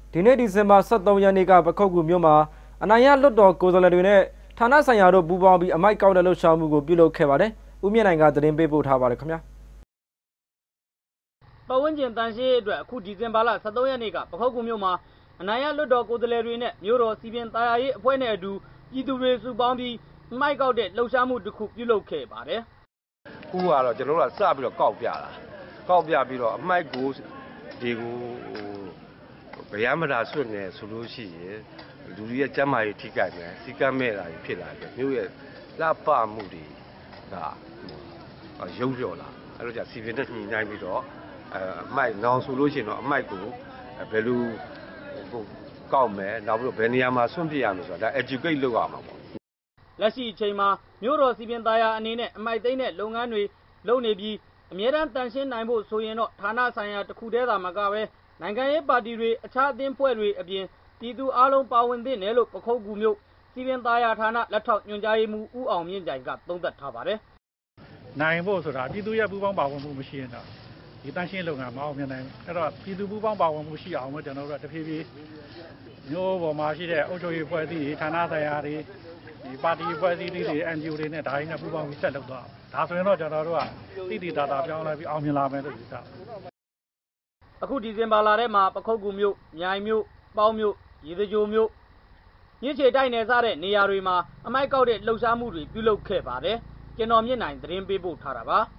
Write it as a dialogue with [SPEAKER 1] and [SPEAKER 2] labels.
[SPEAKER 1] ဒီနေ့ဒီဇင်ဘာ23ရက်နေ့ကပခုတ်ကူမြို့မှာအနိုင်ရလွတ်တော်ကိုယ်စားလှယ်တွေနဲ့ဌာနဆိုင်ရာတို့ပူးပေါင်းပြီးအမိုက်ကောက်တဲ့လှုပ်ရှားမှုကိုပြုလုပ်ခဲ့ပါတယ်။ဦးမြင့်နိုင်ကသတင်းပေးပို့ထားပါတယ်ခင်ဗျာ
[SPEAKER 2] ။ပတ်ဝန်းကျင်တန်ရှင်းအတွက်အခုဒီဇင်ဘာလ23ရက်နေ့ကပခုတ်ကူမြို့မှာအနိုင်ရလွတ်တော်ကိုယ်စားလှယ်တွေနဲ့မြို့တော်စီပင်သားရရေးအဖွဲ့နဲ့အတူပြည်သူတွေစုပေါင်းပြီးအမိုက်ကောက်တဲ့လှုပ်ရှားမှုတစ်ခုပြုလုပ်ခဲ့ပါတယ်
[SPEAKER 3] ။ခုကတော့ကျွန်တော်တို့ကစပြီးတော့ကောက်ပြတာ။ကောက်ပြပြီးတော့အမိုက်ကိုဒီကိုဗျာမတာဆွတ်နေဆိုလို့ရှိရင်လူတွေရဲ့ကျန်းမာရေးထိခိုက်မယ်စီကမ်းမဲ့တာဖြစ်လာတယ်မြို့ရဲ့လှပမှုတွေကရုပ်လျော်လာအဲ့လိုကြစီပင်နဲ့ညှိနှိုင်းပြီးတော့အမိုက်နောင်ဆိုလို့ရှိရင်တော့အမိုက်ကိုဘယ်လိုကောက်မယ်နောက်ပြီးတော့ဘယ်နေရာမှာဆွန့်ပစ်ရမလဲဆိုတာဒါ educate လုပ်ရမှာပေါ့
[SPEAKER 2] လက်ရှိအချိန်မှာမြို့တော်စီပင်သားရအနေနဲ့အမိုက်သိမ်းတဲ့လုပ်ငန်းတွေလုပ်နေပြီးအမြဲတမ်းတန်ရှင်းနိုင်ဖို့ဆိုရင်တော့ဌာနဆိုင်ရာတစ်ခုတည်းသာမကပဲနိုင်ငံရေးပါတီတွေအခြားအသင်းဖွဲ့တွေအပြင်ပြည်သူအလုံးပါဝင်သင့်တယ်လို့ပခုတ်ကူမြို့စီပင်သားရဌာနလက်ထောက်ညွှန်ကြားရေးမှူးဦးအောင်မြင့်ကြိုင်ကသုံးသပ်ထားပါတယ်
[SPEAKER 4] ။နိုင်ဖို့ဆိုတာပြည်သူရဲ့ပူးပေါင်းပါဝင်မှုမရှိရင်တော့ဒီတန်ရှင်းလုပ်ငန်းမအောင်မြင်နိုင်ဘူး။အဲ့တော့ပြည်သူပူးပေါင်းပါဝင်မှုရှိအောင်လို့ကျွန်တော်တို့ကတဖြည်းဖြည်းမျိုးပေါ်မှာရှိတဲ့အုပ်ချုပ်ရေးဖွဲ့စည်းတွေဌာနဆိုင်ရာတွေဒီပါတီဖွဲ့စည်းတွေ NGO တွေနဲ့ဒါတွေနဲ့ပူးပေါင်းပြီးဆက်လုပ်တော့ဒါဆိုရင်တော့ကျွန်တော်တို့ကတိတိတသာပြောင်းလဲပြီးအောင်မြင်လာမယ်လို့ယူဆတယ်
[SPEAKER 2] ။အခုဒီဇင်ဘာလထဲမှာပခုတ်ကူမြို့မြိုင်မြို့ပေါင်းမြို့ရေစကြိုမြို့မြစ်ချေတိုက်နယ်စတဲ့နေရာတွေမှာအမိုက်ကောက်တဲ့လှုပ်ရှားမှုတွေပြုလုပ်ခဲ့ပါတယ်။ကျွန်တော်မြင့်နိုင်သတင်းပေးပို့ထားတာပါ။